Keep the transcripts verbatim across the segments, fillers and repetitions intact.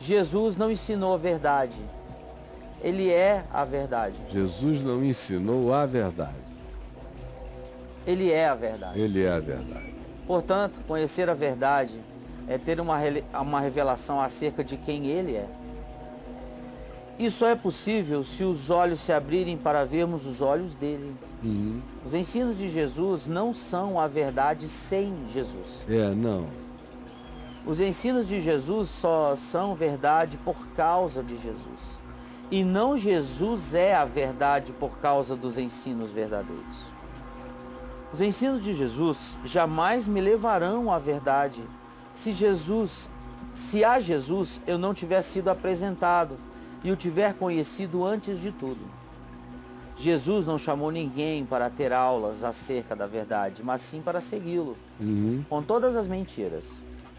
Jesus não ensinou a verdade. Ele é a verdade. Jesus não ensinou a verdade. Ele é a verdade. Ele é a verdade. Portanto, conhecer a verdade é ter uma, uma revelação acerca de quem Ele é. Isso só é possível se os olhos se abrirem para vermos os olhos dele. Uhum. Os ensinos de Jesus não são a verdade sem Jesus. É, não. Os ensinos de Jesus só são verdade por causa de Jesus. E não Jesus é a verdade por causa dos ensinos verdadeiros. Os ensinos de Jesus jamais me levarão à verdade se Jesus, se a Jesus eu não tiver sido apresentado e o tiver conhecido antes de tudo. Jesus não chamou ninguém para ter aulas acerca da verdade, mas sim para segui-lo, Uhum. com todas as mentiras.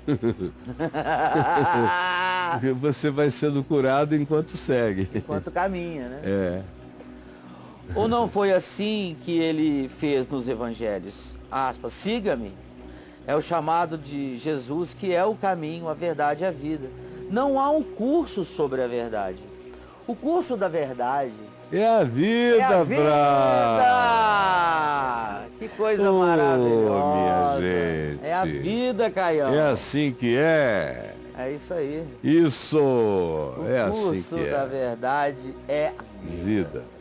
Você vai sendo curado enquanto segue. Enquanto caminha, né? É. Ou não foi assim que ele fez nos evangelhos? Aspas, siga-me. É o chamado de Jesus, que é o caminho, a verdade e a vida. Não há um curso sobre a verdade. O curso da verdade é a vida, é a vida! Brás. Que coisa oh, maravilhosa. Minha gente. É a vida, Caião. É assim que é. É isso aí. Isso. O é curso assim que é. da verdade é vida.